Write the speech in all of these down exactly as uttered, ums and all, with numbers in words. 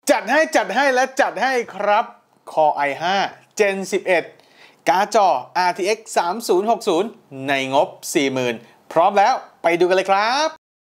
จัดให้จัดให้และจัดให้ครับ Core ไอ ไฟว์ Gen สิบเอ็ด การ์ดจอ อาร์ ที เอ็กซ์ สามพันหกสิบ ในงบ สี่หมื่น พร้อมแล้วไปดูกันเลยครับ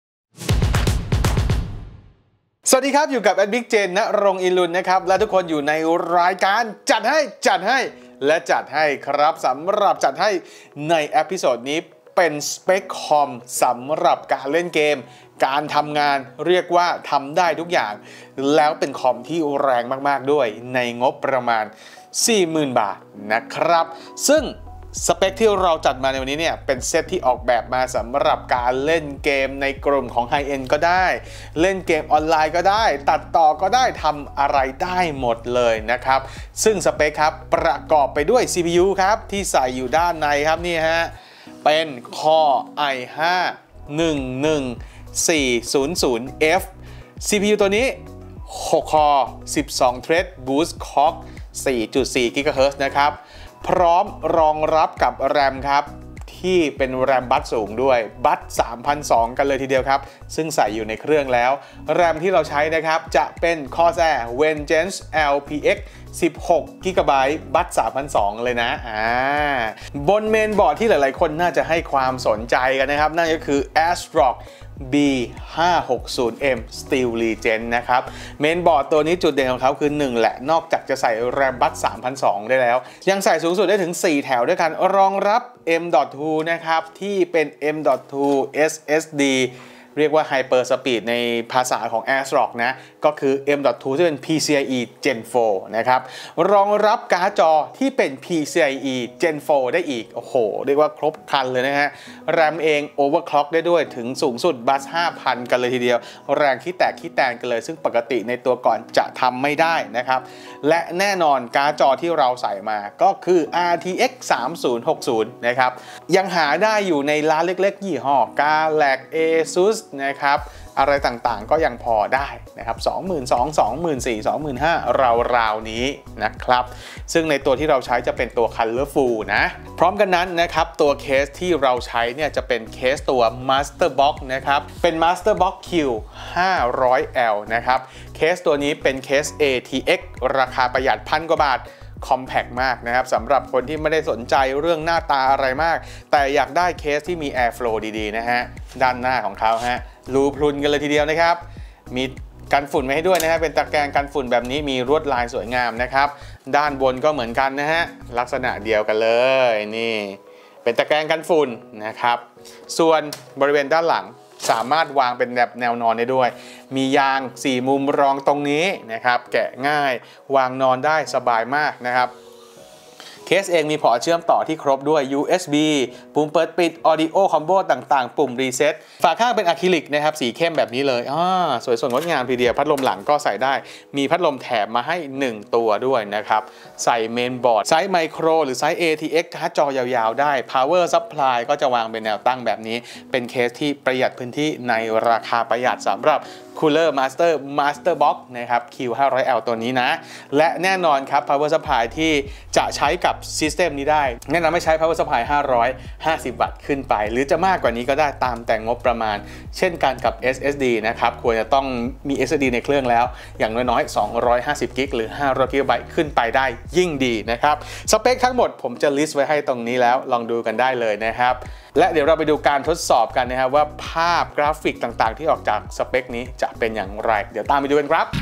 สวัสดีครับอยู่กับแอดบิ๊กเจนณรงค์อินลุนนะครับและทุกคนอยู่ในรายการจัดให้จัดให้และจัดให้ครับสำหรับจัดให้ในเอพิโซดนี้เป็นสเปคคอมสำหรับการเล่นเกมการทำงานเรียกว่าทำได้ทุกอย่างแล้วเป็นคอมที่แรงมากๆด้วยในงบประมาณ สี่หมื่น บาทนะครับซึ่งสเปคที่เราจัดมาในวันนี้เนี่ยเป็นเซตที่ออกแบบมาสำหรับการเล่นเกมในกลุ่มของไฮเอ็นด์ก็ได้เล่นเกมออนไลน์ก็ได้ตัดต่อก็ได้ทำอะไรได้หมดเลยนะครับซึ่งสเปคครับประกอบไปด้วย ซี พี ยู ครับที่ใส่อยู่ด้านในครับนี่ฮะเป็น Core ไอ ไฟว์ หนึ่งหนึ่งสี่ศูนย์ศูนย์ เอฟ ซี พี ยู ตัวนี้หกคอร์สิบสอง Thread Boost Clock สี่จุดสี่ กิกะเฮิรตซ์ นะครับพร้อมรองรับกับแรมครับที่เป็นแรมบัสสูงด้วยบัส สามพันสองร้อย กันเลยทีเดียวครับซึ่งใส่อยู่ในเครื่องแล้วแรมที่เราใช้นะครับจะเป็น Corsair Vengeance แอล พี เอ็กซ์ สิบหก กิกะไบต์ บัส สามพันสองร้อย เลยนะอ่าบนเมนบอร์ดที่หลายๆคนน่าจะให้ความสนใจกันนะครับนั่นก็คือ ASRock บี ห้าหกศูนย์ เอ็ม Steel Legend นะครับเมนบอร์ดตัวนี้จุดเด่นของเขาคือหนึ่งแหละนอกจากจะใส่แรมบัส สามพันสองร้อย ได้แล้วยังใส่สูงสุดได้ถึงสี่แถวด้วยกันรองรับ เอ็ม ดอท ทู นะครับที่เป็น เอ็ม ดอท ทู เอส เอส ดี เรียกว่า Hyper Speed ในภาษาของ ASRock นะก็คือ เอ็ม ดอท ทู ที่เป็น พี ซี ไอ อี Gen โฟร์ นะครับรองรับการ์ดจอที่เป็น พี ซี ไอ อี Gen โฟร์ ได้อีกโอ้โหเรียกว่าครบครันเลยนะฮะแรมเอง Overclock ได้ด้วยถึงสูงสุดบัส ห้าพัน กันเลยทีเดียวแรงขี้แตกขี้แตนกันเลยซึ่งปกติในตัวก่อนจะทำไม่ได้นะครับและแน่นอนการ์ดจอที่เราใส่มาก็คือ อาร์ ที เอ็กซ์ สามพันหกสิบ นะครับยังหาได้อยู่ในร้านเล็กๆยี่ห้อ Galax ASUSนะครับอะไรต่างๆก็ยังพอได้นะครับ สองหมื่นสองพัน สองหมื่นสี่พัน สองหมื่นห้าพัน ราวๆนี้นะครับซึ่งในตัวที่เราใช้จะเป็นตัว Colorful นะพร้อมกันนั้นนะครับตัวเคสที่เราใช้เนี่ยจะเป็นเคสตัว Master Box นะครับเป็น Master Box Q ห้าร้อยแอล นะครับเคสตัวนี้เป็นเคส เอ ที เอ็กซ์ ราคาประหยัดพันกว่าบาทคอมแพคมากนะครับสำหรับคนที่ไม่ได้สนใจเรื่องหน้าตาอะไรมากแต่อยากได้เคสที่มี Airflow ดีๆนะฮะด้านหน้าของเขาฮะรูพรุนกันเลยทีเดียวนะครับมีกันฝุ่นมาให้ด้วยนะฮะเป็นตะแกรงกันฝุ่นแบบนี้มีลวดลายสวยงามนะครับด้านบนก็เหมือนกันนะฮะลักษณะเดียวกันเลยนี่เป็นตะแกรงกันฝุ่นนะครับส่วนบริเวณด้านหลังสามารถวางเป็นแบบแนวนอนได้ด้วยมียางสี่มุมรองตรงนี้นะครับแกะง่ายวางนอนได้สบายมากนะครับเคสเองมีพอร์ตเชื่อมต่อที่ครบด้วย ยู เอส บี ปุ่มเปิดปิด Audio Combo ต่างๆปุ่ม Reset ฝาข้างเป็นอะคริลิกนะครับสีเข้มแบบนี้เลยอ่าสวยสดงดงามทีเดียวพัดลมหลังก็ใส่ได้มีพัดลมแถมมาให้หนึ่งตัวด้วยนะครับใส่เมนบอร์ดไซส์ไมโครหรือไซส์ เอ ที เอ็กซ์ การ์ดจอยาวๆได้ Power Supply ก็จะวางเป็นแนวตั้งแบบนี้เป็นเคสที่ประหยัดพื้นที่ในราคาประหยัดสำหรับCooler Master Master Box นะครับ คิว ห้าร้อยแอล ตัวนี้นะและแน่นอนครับ Power Supply ที่จะใช้กับซิสเต็มนี้ได้แนะนำให้ใช้ Power Supply ห้าร้อยห้าสิบ วัตต์ขึ้นไปหรือจะมากกว่านี้ก็ได้ตามแต่งบประมาณเช่นกันกับ เอส เอส ดี นะครับควรจะต้องมี เอส เอส ดี ในเครื่องแล้วอย่างน้อยๆสองร้อยห้าสิบกิกะไบต์หรือห้าร้อยกิกะไบต์ขึ้นไปได้ยิ่งดีนะครับสเปคทั้งหมดผมจะลิสต์ไว้ให้ตรงนี้แล้วลองดูกันได้เลยนะครับและเดี๋ยวเราไปดูการทดสอบกันนะครับว่าภาพกราฟิกต่างๆที่ออกจากสเปคนี้จะเป็นอย่างไรเดี๋ยวตามไปดูกันครับ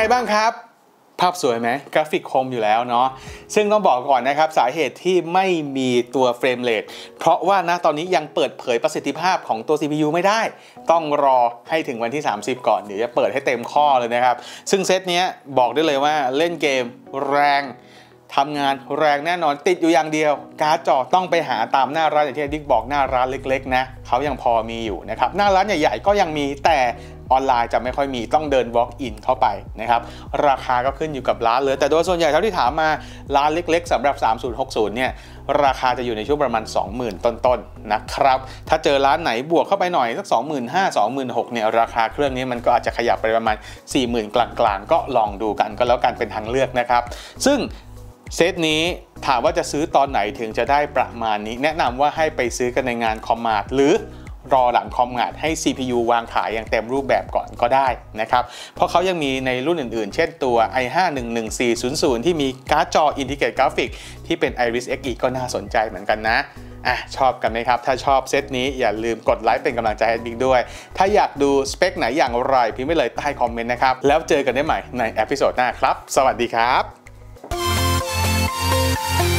ไงบ้างครับภาพสวยไหมกราฟิกคมอยู่แล้วเนาะซึ่งต้องบอกก่อนนะครับสาเหตุที่ไม่มีตัวเฟรมเรทเพราะว่าณตอนนี้ยังเปิดเผยประสิทธิภาพของตัว ซี พี ยู ไม่ได้ต้องรอให้ถึงวันที่สามสิบก่อนเดี๋ยวจะเปิดให้เต็มข้อเลยนะครับซึ่งเซตนี้บอกได้เลยว่าเล่นเกมแรงทำงานแรงแน่นอนติดอยู่อย่างเดียวการ์ดจอต้องไปหาตามหน้าร้านอย่างที่ดิ๊กบอกหน้าร้านเล็กๆนะเขายังพอมีอยู่นะครับหน้าร้านใหญ่ๆก็ยังมีแต่ออนไลน์จะไม่ค่อยมีต้องเดิน walk in เข้าไปนะครับราคาก็ขึ้นอยู่กับร้านเลยแต่โดยส่วนใหญ่เท่าที่ถามมาร้านเล็กๆสำหรับสามศูนย์หกศูนย์เนี่ยราคาจะอยู่ในช่วงประมาณ สองหมื่น ต้นๆ น, นะครับถ้าเจอร้านไหนบวกเข้าไปหน่อยสัก สองหมื่นห้าพัน สองหมื่นหกพัน เนี่ยราคาเครื่องนี้มันก็อาจจะขยับไปประมาณ สี่หมื่น กลางๆก็ลองดูกันก็แล้วกันเป็นทางเลือกนะครับซึ่งเซตนี้ถามว่าจะซื้อตอนไหนถึงจะได้ประมาณนี้แนะนำว่าให้ไปซื้อกันในงานคอมมาร์ทหรือรอหลังคอมมาร์ทให้ ซี พี ยู วางขายอย่างเต็มรูปแบบก่อนก็ได้นะครับเพราะเขายังมีในรุ่นอื่นๆเช่นตัว ไอ ห้า หนึ่ง หนึ่ง สี่ ศูนย์ ศูนย์ ที่มีการ์ดจอ Integrated Graphics ที่เป็น Iris เอ็กซ์ อี ก็น่าสนใจเหมือนกันนะอ่ะชอบกันไหมครับถ้าชอบเซตนี้อย่าลืมกดไลค์เป็นกำลังใจให้บิ๊กด้วยถ้าอยากดูสเปคไหนอย่างไรพิมพ์ไว้เลยใต้คอมเมนต์นะครับแล้วเจอกันได้ใหม่ในเอพิโซดหน้าครับสวัสดีครับ